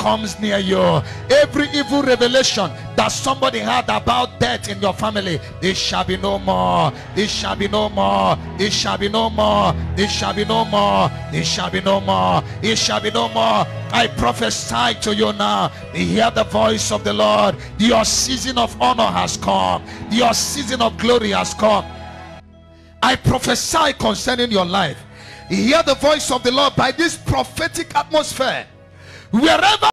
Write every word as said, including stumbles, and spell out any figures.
comes near you. Every evil revelation that somebody had about death in your family, it shall be no more. It shall be no more. It shall be no more. It shall be no more. It shall be no more. It shall be no more. I prophesy to you now. Hear the voice of the Lord. Your season of honor has come. Your season of glory has come. I prophesy concerning your life. Hear the voice of the Lord by this prophetic atmosphere. Wherever